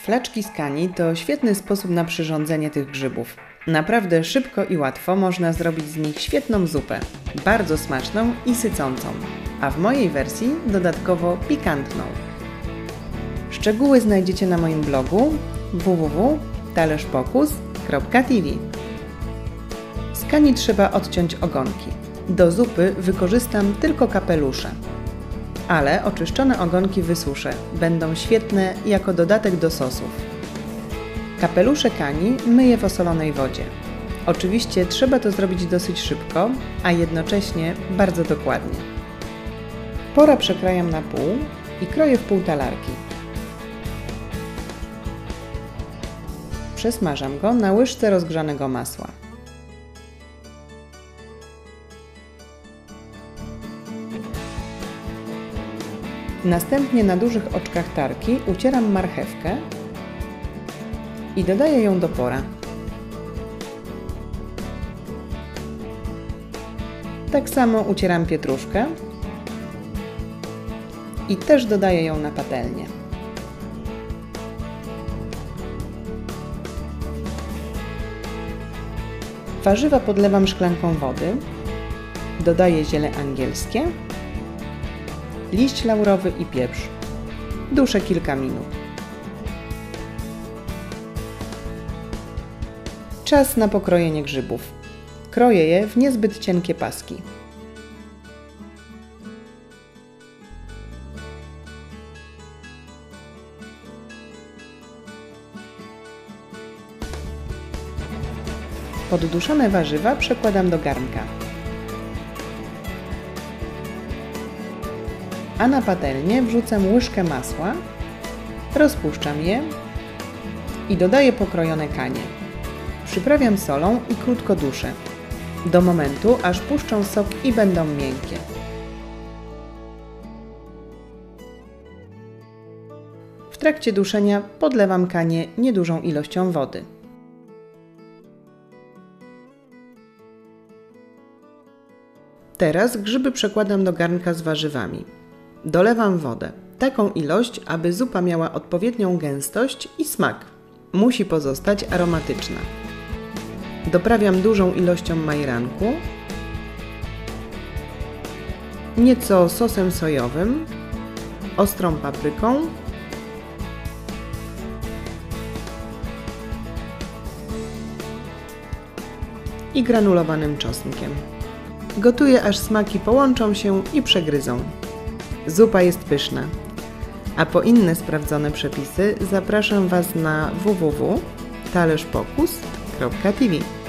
Flaczki z kani to świetny sposób na przyrządzenie tych grzybów. Naprawdę szybko i łatwo można zrobić z nich świetną zupę, bardzo smaczną i sycącą, a w mojej wersji dodatkowo pikantną. Szczegóły znajdziecie na moim blogu www.talerzpokus.tv. Z kani trzeba odciąć ogonki. Do zupy wykorzystam tylko kapelusze, ale oczyszczone ogonki wysuszę. Będą świetne jako dodatek do sosów. Kapelusze kani myję w osolonej wodzie. Oczywiście trzeba to zrobić dosyć szybko, a jednocześnie bardzo dokładnie. Pora przekrajam na pół i kroję w pół talarki. Przesmażam go na łyżce rozgrzanego masła. Następnie na dużych oczkach tarki ucieram marchewkę i dodaję ją do pora. Tak samo ucieram pietruszkę i też dodaję ją na patelnię. Warzywa podlewam szklanką wody, dodaję ziele angielskie, liść laurowy i pieprz. Duszę kilka minut. Czas na pokrojenie grzybów. Kroję je w niezbyt cienkie paski. Podduszone warzywa przekładam do garnka, a na patelnię wrzucam łyżkę masła, rozpuszczam je i dodaję pokrojone kanie. Przyprawiam solą i krótko duszę, do momentu aż puszczą sok i będą miękkie. W trakcie duszenia podlewam kanie niedużą ilością wody. Teraz grzyby przekładam do garnka z warzywami. Dolewam wodę, taką ilość, aby zupa miała odpowiednią gęstość i smak. Musi pozostać aromatyczna. Doprawiam dużą ilością majeranku, nieco sosem sojowym, ostrą papryką i granulowanym czosnkiem. Gotuję, aż smaki połączą się i przegryzą. Zupa jest pyszna. A po inne sprawdzone przepisy zapraszam Was na www.talerzpokus.tv.